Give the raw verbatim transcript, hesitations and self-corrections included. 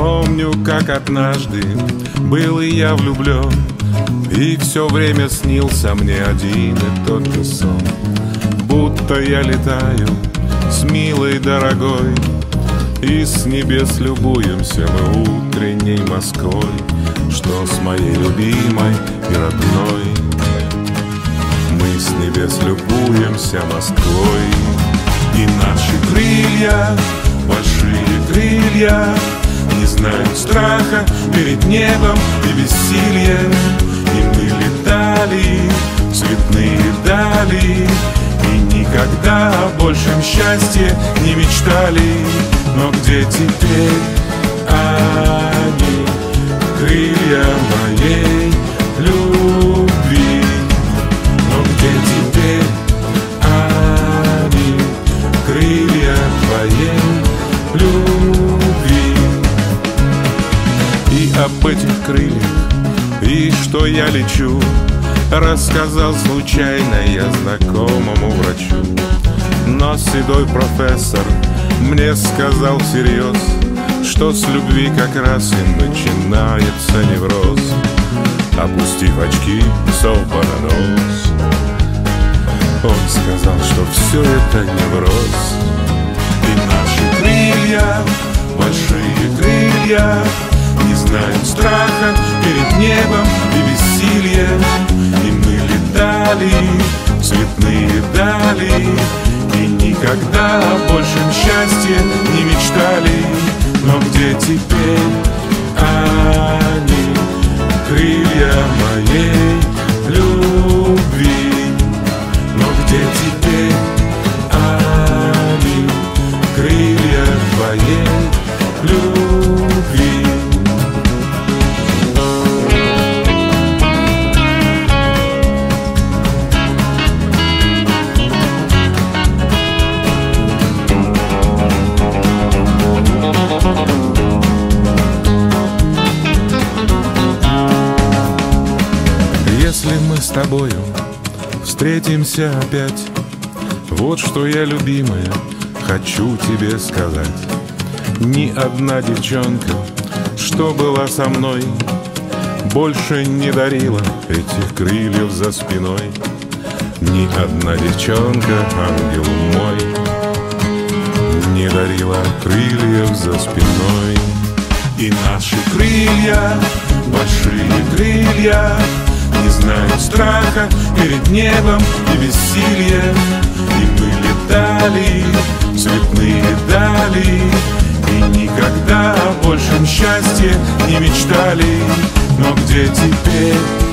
Помню, как однажды был и я влюблен, и все время снился мне один и тот же сон. Будто я летаю с милой дорогой, и с небес любуемся мы утренней Москвой, что с моей любимой и родной. Мы с небес любуемся Москвой. И наши крылья, большие крылья, не знают страха перед небом и бессилием. И мы летали в цветные дали, и никогда о большем счастье не мечтали. Но где теперь они, крылья моей любви? Но где теперь они, крылья твоей любви? И об этих крыльях, и что я лечу, рассказал случайно я знакомому врачу. Но седой профессор мне сказал всерьез, что с любви как раз и начинается невроз. Опустив очки с лба на нос, он сказал, что все это невроз. И наши крылья, большие крылья, не знают страха перед небом и бессилием. И мы летали в цветные дали, и никогда о большем счастье не мечтали. Но где теперь они, крылья моей любви? Но где теперь они, крылья твоей любви? Если мы с тобою встретимся опять, вот что я, любимая, хочу тебе сказать. Ни одна девчонка, что была со мной, больше не дарила этих крыльев за спиной. Ни одна девчонка, ангел мой, не дарила крыльев за спиной. И наши крылья, большие крылья, не знают страха перед небом и бессилием. И мы летали в цветные дали, и никогда о большем счастье не мечтали. Но где теперь